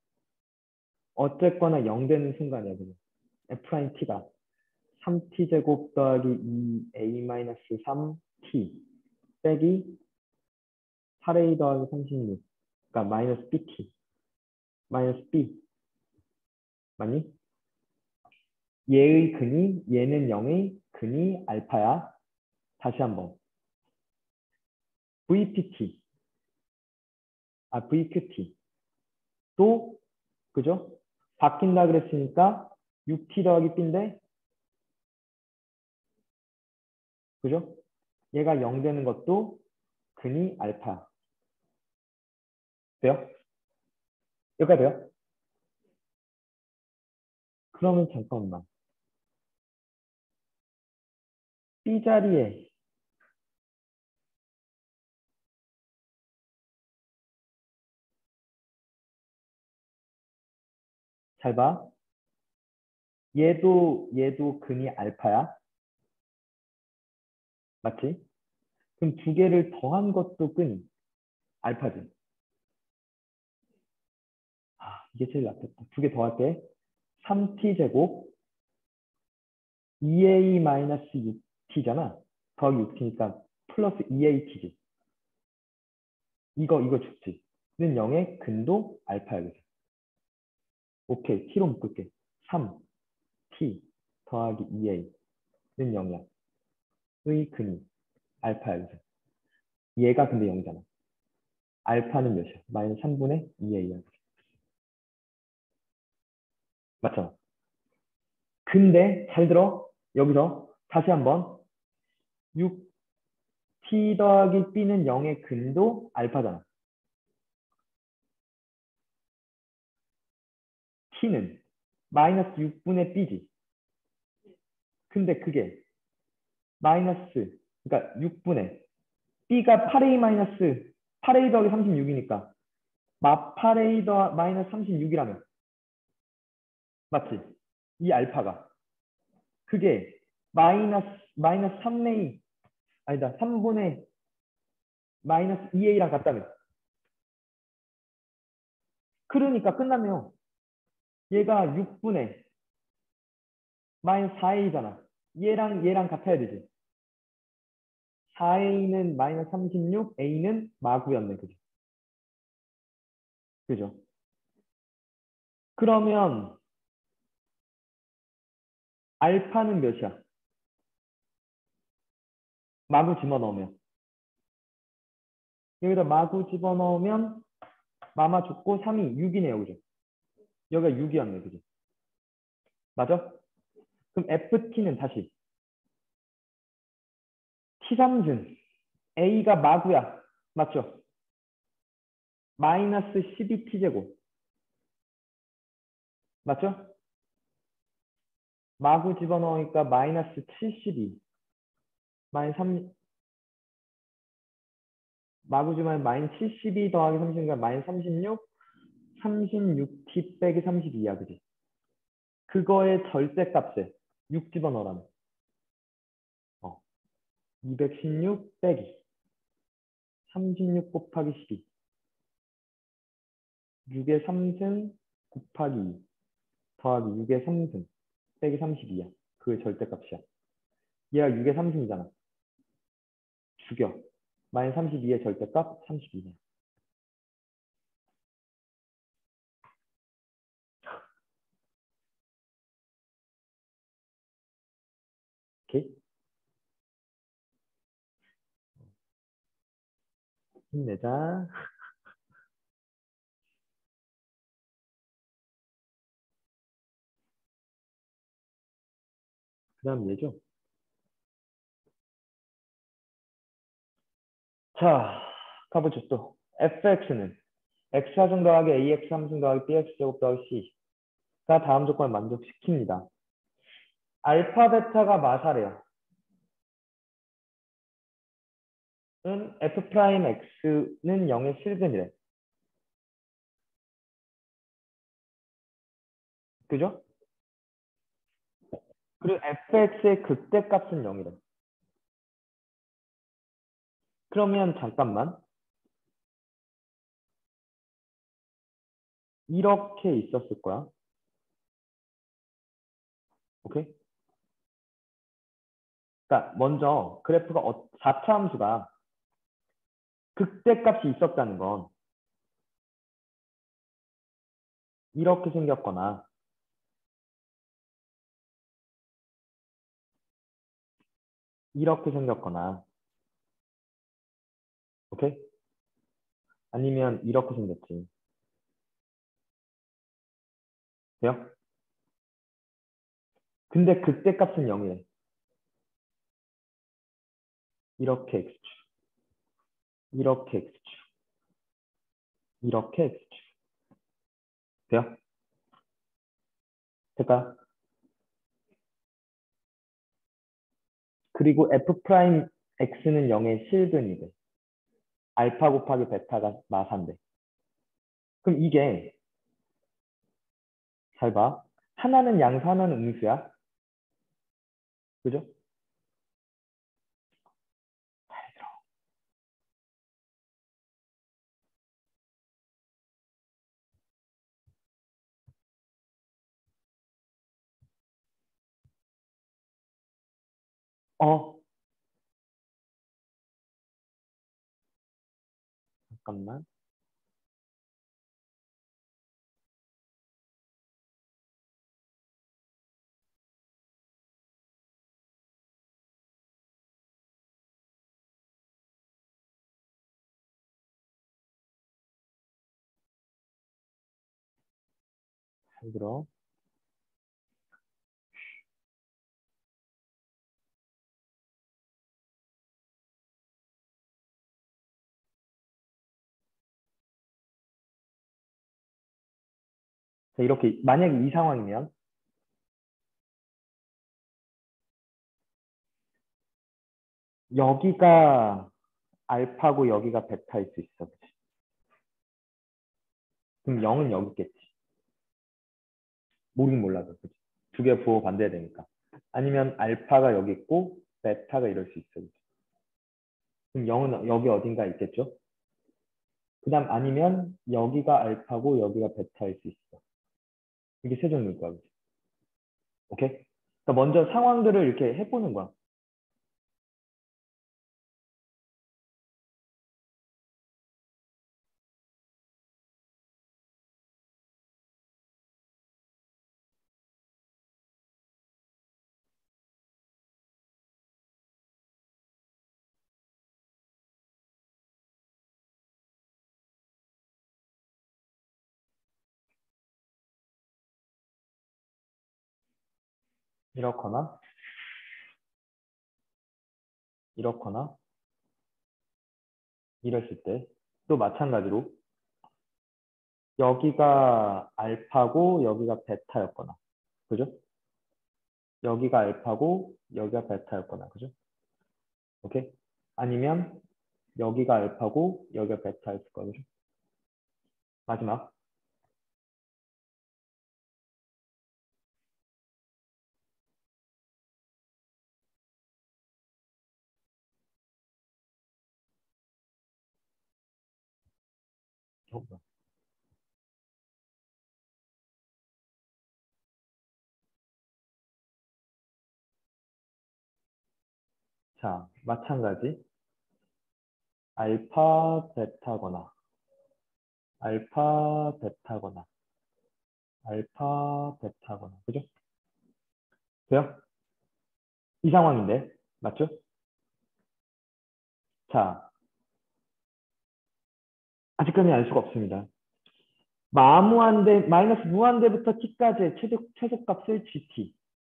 어쨌거나 영 되는 순간이야. 그죠? F 프라임 T가 삼 티 제곱 더하기 이 에이 마이너스 삼 티 빼기 팔 에이 더하기 삼십육. 그러니까 마이너스 비티. 마이너스 B. 맞니? 얘의 근이 얘는 영의 근이 알파야. 다시 한번. 브이피티. 아 브이큐티. 또 그죠? 바뀐다 그랬으니까 육 티 더하기 B인데, 그죠? 얘가 영 되는 것도 근이 알파. 돼요? 여기까지 돼요? 그러면 잠깐만. B 자리에 잘 봐. 얘도 얘도 근이 알파야. 맞지? 그럼 두 개를 더한 것도 끈이 알파지. 아, 이게 제일 낫겠다. 두 개 더할게. 삼 티 제곱 이 에이 마이너스 육 티잖아. 더하기 육 티니까 플러스 이 에이 티지. 이거 이거 좋지. 는 영의 근도 알파야. 그죠? 오케이. t로 묶을게. 삼 티 더하기 이 에이는 영이야. 의 근이 알파야. 그죠? 얘가 근데 영이잖아. 알파는 몇이야? 마이너스 삼분의 이 에이야. 맞잖아. 근데 잘 들어. 여기서 다시 한번 육 티 더하기 B는 영의 근도 알파잖아. T는 마이너스 육분의 B지. 근데 그게 마이너스, 그러니까 육분의 B가 팔 에이 마이너스 팔 에이 더하기 삼십육이니까 마 팔 에이 더 마이너스 삼십육이라면 맞지? 이 알파가 그게 마이너스 마이너스 삼 에이 아니다 삼분의 마이너스 이 에이랑 같다면 그러니까 끝났네요. 얘가 육분의 마이너스 사 에이잖아. 얘랑 얘랑 같아야 되지. 사 에이는 마이너스 삼십육, A는 마구였네. 그죠? 그죠? 그러면 알파는 몇이야? 마구 집어넣으면. 여기다 마구 집어넣으면 마마 줬고 삼이 육이네요. 그죠? 여기가 육이었네. 그죠? 맞아? 그럼 에프티는 다시 T삼준 A가 마구야. 맞죠? 마이너스 십이 티 제곱. 맞죠? 마구 집어넣으니까 마이너스 칠십이. 마이너스 삼, 마구 집어넣으면 마이너스 칠십이 더하기 삼십이니까 마이너스 삼십육. 삼십육 티 빼기 삼십이야. 그지? 그거의 절대값에 육 집어넣으라면. 어, 이백십육 빼기 삼십육 곱하기 십이. 육의 삼승 곱하기 이 더하기 육의 삼승 빼기 삼십이야. 그게 절대값이야. 얘가 육의 삼승이잖아. 죽여. 마이너스 삼십이의 절대값 삼십이야. 오케이? 힘내자. 그 다음 얘죠. 자, 가보죠 또. 에프엑스는 x하승 더하기 에이엑스 삼승 더하기 bx 제곱 더하기 c가 다음 조건을 만족시킵니다. 알파 베타가 마사래요. 은 f 프라임 x는 영의 실근이래. 그죠? 그리고 에프엑스의 극대값은 영이래. 그러면 잠깐만. 이렇게 있었을 거야. 오케이? 그러니까 먼저 그래프가 사 차 함수가 극대값이 있었다는 건 이렇게 생겼거나 이렇게 생겼거나 오케이? 아니면 이렇게 생겼지. 돼요? 근데 그때 값은 영이래. 이렇게 x축, 이렇게 x축, 이렇게 x축. 돼요? 될까요? 그리고 f 프라임 x는 영의 실근이 돼. 알파 곱하기 베타가 마사인데. 그럼 이게 잘 봐. 하나는 양수, 하나는 음수야. 그죠? 어, 잠깐만. 잘 들어. 자, 이렇게 만약에 이 상황이면 여기가 알파고 여기가 베타일 수 있어. 그치? 그럼 영은 여기 있겠지. 모르긴 몰라도. 그치? 두 개 부호 반대해야 되니까. 아니면 알파가 여기 있고 베타가 이럴 수 있어. 그치? 그럼 영은 여기 어딘가 있겠죠? 그 다음 아니면 여기가 알파고 여기가 베타일 수 있어. 이게 세 종류일 거야. 그치? 오케이? 그러니까 먼저 상황들을 이렇게 해보는 거야. 이렇거나 이렇거나 이랬을 때 또 마찬가지로 여기가 알파고 여기가 베타였거나 그죠? 여기가 알파고 여기가 베타였거나 그죠? 오케이? 아니면 여기가 알파고 여기가 베타였을 거야 그죠? 마지막 자 마찬가지 알파 베타거나 알파 베타거나 알파 베타거나 그죠? 돼요? 이 상황인데 맞죠? 자 아직까지 알 수가 없습니다. 마무한대 마이너스 무한대부터 t까지의 최소, 최소값을 gt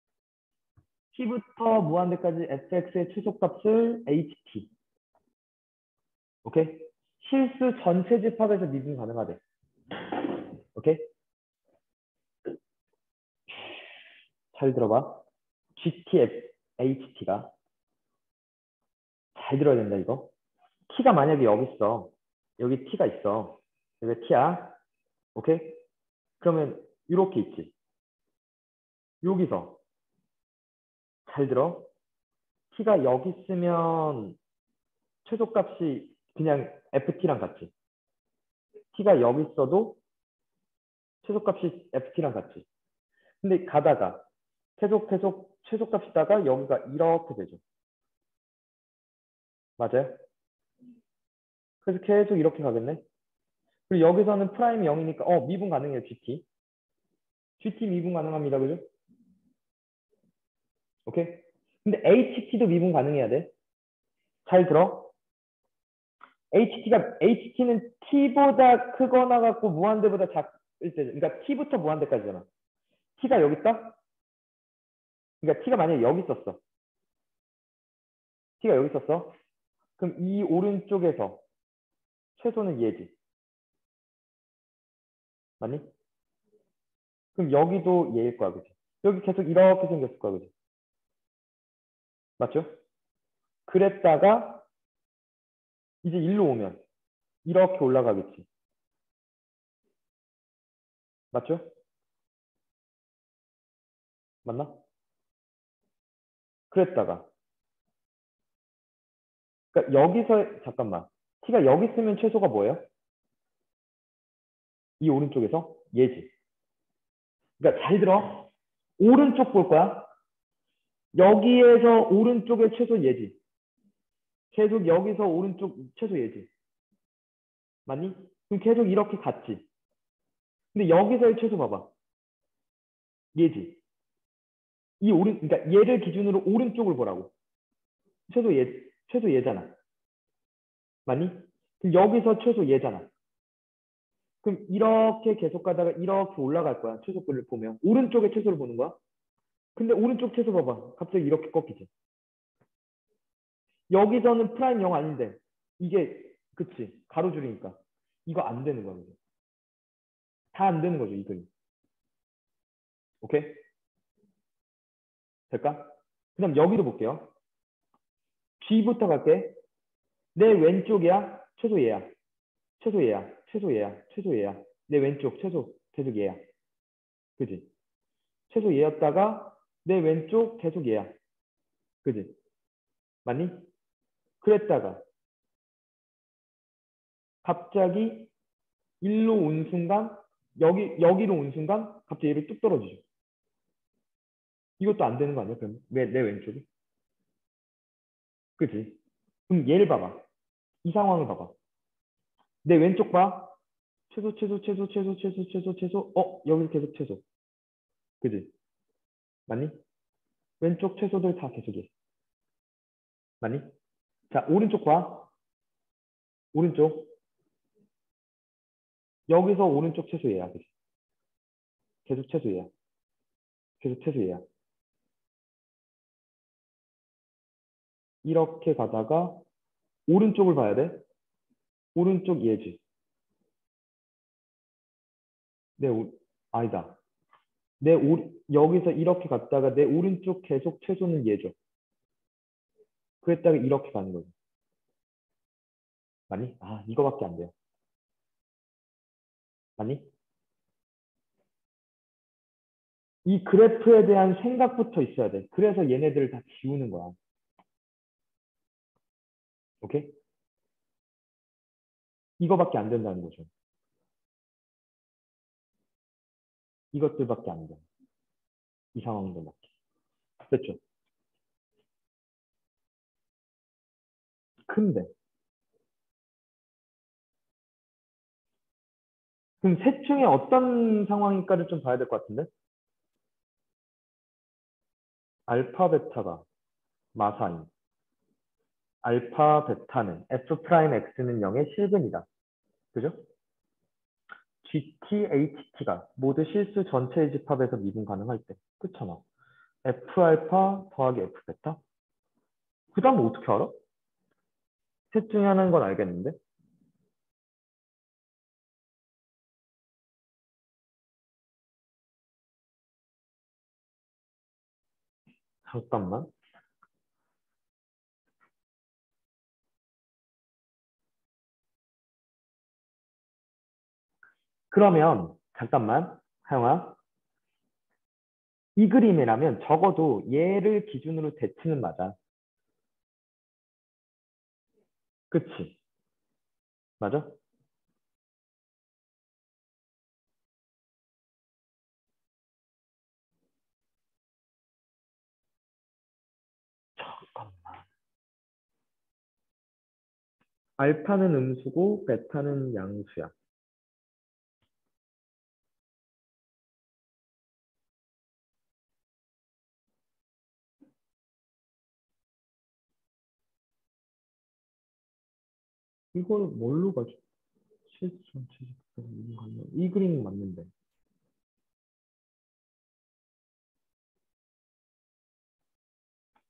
t부터 무한대까지 fx의 최소값을 ht 오케이? 실수 전체 집합에서 미분 가능하대. 오케이? 잘 들어봐. gt, ht가 잘 들어야 된다 이거. t가 만약에 여기 있어. 여기 t가 있어. 여기 t야. 오케이? 그러면 이렇게 있지. 여기서 잘 들어. t가 여기 있으면 최소값이 그냥 ft랑 같지. t가 여기 있어도 최소값이 ft랑 같지. 근데 가다가 계속 계속 최소값이다가 여기가 이렇게 되죠. 맞아요? 그래서 계속 이렇게 가겠네. 그리고 여기서는 프라임이 영이니까 어 미분 가능해요. gt. gt 미분 가능합니다. 그죠? 오케이? 근데 ht도 미분 가능해야 돼. 잘 들어. ht가 ht는 t보다 크거나 같고 무한대보다 작을 때 그러니까 t부터 무한대까지잖아. t가 여기 있다? 그러니까 t가 만약에 여기 있었어. t가 여기 있었어. 그럼 이 오른쪽에서 최소는 얘지. 맞니? 그럼 여기도 얘일 거야, 그지? 여기 계속 이렇게 생겼을 거야, 그지? 맞죠? 그랬다가 이제 일로 오면 이렇게 올라가겠지. 맞죠? 맞나? 그랬다가 그러니까 여기서 잠깐만 t가 여기 있으면 최소가 뭐예요? 이 오른쪽에서 얘지. 그러니까 잘 들어. 오른쪽 볼 거야. 여기에서 오른쪽에 최소 얘지. 계속 여기서 오른쪽 최소 얘지. 맞니? 그럼 계속 이렇게 갔지. 근데 여기서의 최소 봐봐. 얘지. 이 오른 그러니까 얘를 기준으로 오른쪽을 보라고. 최소 얘 최소 얘잖아. 맞니? 그럼 여기서 최소 얘잖아. 그럼 이렇게 계속 가다가 이렇게 올라갈 거야. 최소를 보면. 오른쪽에 최소를 보는 거야. 근데 오른쪽 최소 봐봐. 갑자기 이렇게 꺾이지. 여기서는 프라임 영 아닌데 이게 그치. 가로줄이니까. 이거 안 되는 거야. 다 안 되는 거죠. 이 그림. 오케이? 될까? 그럼 여기도 볼게요. G부터 갈게. 내 왼쪽이야. 최소 얘야. 최소 얘야. 최소 얘야. 최소 얘야. 내 왼쪽 최소 계속 얘야. 그지? 최소 얘였다가 내 왼쪽 계속 얘야. 그지? 맞니? 그랬다가 갑자기 일로 온 순간 여기 여기로 온 순간 갑자기 얘를 뚝 떨어지죠. 이것도 안 되는 거 아니야? 그럼 왜 내 왼쪽이? 그지? 그럼 얘를 봐봐. 이 상황을 봐봐. 내 왼쪽 봐. 최소 최소 최소 최소 최소 최소 최소 어 여기서 계속 최소. 그지? 맞니? 왼쪽 최소들 다 계속이야. 맞니? 자 오른쪽 봐. 오른쪽. 여기서 오른쪽 최소 얘야. 그지? 계속 최소 얘야. 계속 최소 얘야. 이렇게 가다가 오른쪽을 봐야 돼. 오른쪽 얘지. 내 오, 아니다. 내 오, 여기서 이렇게 갔다가 내 오른쪽 계속 최소는 얘죠. 그랬다가 이렇게 가는 거죠. 맞니? 아, 이거밖에 안 돼요. 맞니? 이 그래프에 대한 생각부터 있어야 돼. 그래서 얘네들을 다 지우는 거야. 오케이? 이거밖에 안 된다는 거죠. 이것들밖에 안 돼. 이 상황들밖에. 됐죠? 큰데. 그럼 셋 중에 어떤 상황일까를 좀 봐야 될 것 같은데? 알파, 베타가 마사인. 알파, 베타는 F 프라임 X는 영의 실근이다. 그죠? 지티, 에이치티가 모두 실수 전체의 집합에서 미분 가능할 때. 그렇잖아. F알파 더하기 F베타? 그 다음 어떻게 알아? 셋 중에 하나인 건 알겠는데? 잠깐만. 그러면 잠깐만. 하영아. 이 그림이라면 적어도 얘를 기준으로 대치는 맞아. 그치? 맞아? 잠깐만. 알파는 음수고 베타는 양수야. 이걸 뭘로 가지? 실수 전체 집합에서 미분 가능. 이 그림은 맞는데.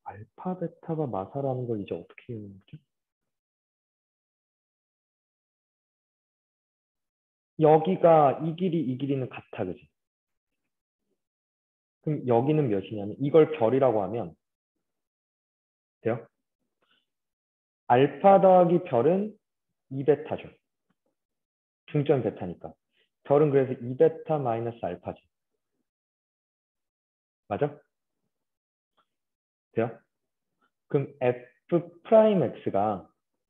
알파, 베타가 마사라는 걸 이제 어떻게 이용하지? 여기가 이 길이, 이 길이는 같아, 그지? 그럼 여기는 몇이냐면 이걸 별이라고 하면 돼요? 알파 더하기 별은 이 베타죠. 중점 베타니까. 별은 그래서 이 베타 마이너스 알파지. 맞아? 돼요? 그럼 f 프라임 x가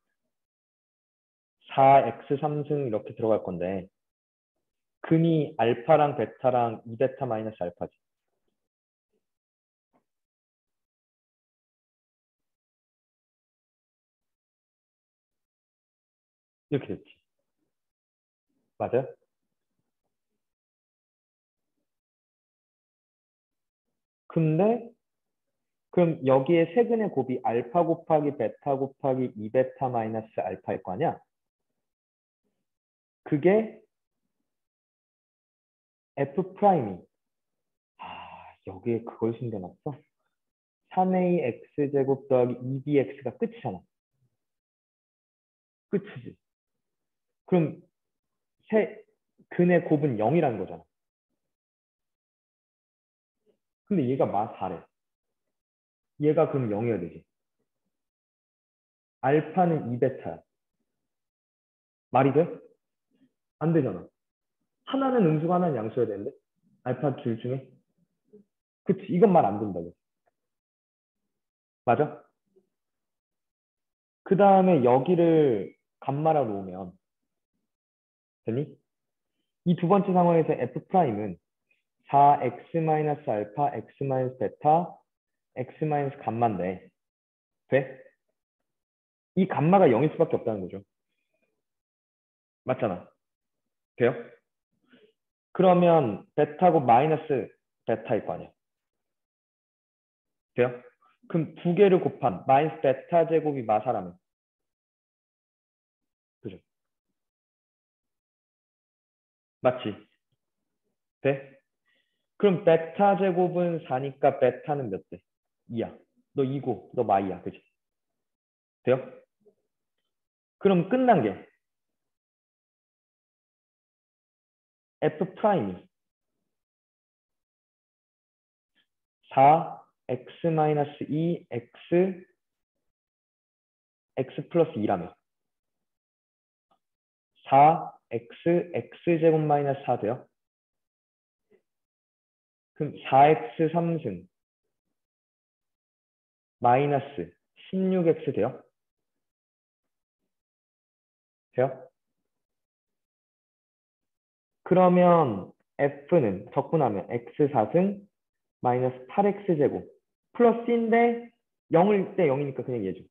사 엑스 삼승 이렇게 들어갈 건데 근이 알파랑 베타랑 이 베타 마이너스 알파지. 이렇게 됐지. 맞아요? 근데 그럼 여기에 세근의 곱이 알파 곱하기 베타 곱하기 이 베타 마이너스 알파일 거 아니야? 그게 f 프라임이 아 여기에 그걸 숨겨놨어? 삼 에이 엑스 제곱 더하기 이 비 엑스가 끝이잖아. 끝이지. 그럼 세 근의 곱은 영이라는 거잖아. 근데 얘가 마 사래. 얘가 그럼 영이어야 되지. 알파는 이 베타야. 말이 돼? 안 되잖아. 하나는 음수가 하나는 양수여야 되는데 알파 둘 중에 그치 이건 말 안 된다고. 맞아? 그 다음에 여기를 감마라 놓으면 되니? 이 두 번째 상황에서 f 프라임은 사 엑스 마이너스 알파 x 마이너스 베타 x 마이너스 감마인데 돼? 이 감마가 영일 수밖에 없다는 거죠. 맞잖아. 돼요? 그러면 베타고 마이너스 베타일 거 아니야. 돼요? 그럼 두 개를 곱한 마이너스 베타 제곱이 마사라면 그죠? 맞지? 돼? 그럼 베타 제곱은 사니까 베타는 몇 대? 이야. 너 이고, 너 마이야. 그지? 돼요? 그럼 끝난 게 f 프라임이 사 엑스 마이너스 이 x x 플러스 이라며 사 엑스 x 제곱 마이너스 사 돼요? 그럼 사 엑스 삼승 마이너스 십육 엑스 돼요? 돼요? 그러면 f는 적분하면 x 사승 마이너스 팔 엑스 제곱 플러스인데 영일 때 영이니까 그냥 얘죠.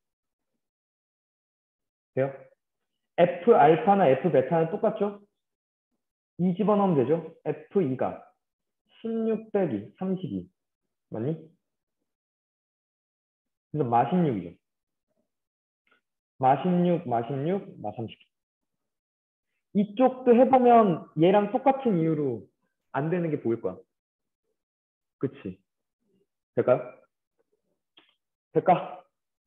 돼요? f 알파나 f 베타는 똑같죠? 이 집어넣으면 되죠? 에프 이가 십육 빼기 삼십이 맞니? 그래서 마 십육이죠. 마 십육, 마 십육, 마 삼십. 이쪽도 해보면 얘랑 똑같은 이유로 안 되는 게 보일 거야. 그치? 될까요? 될까?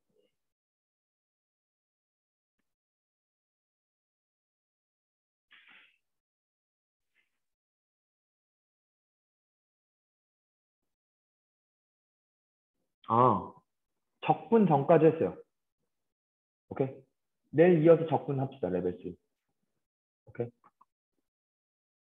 아, 적분 전까지 했어요. 오케이? 내일 이어서 적분 합시다, 레벨 쓰리. 오케이?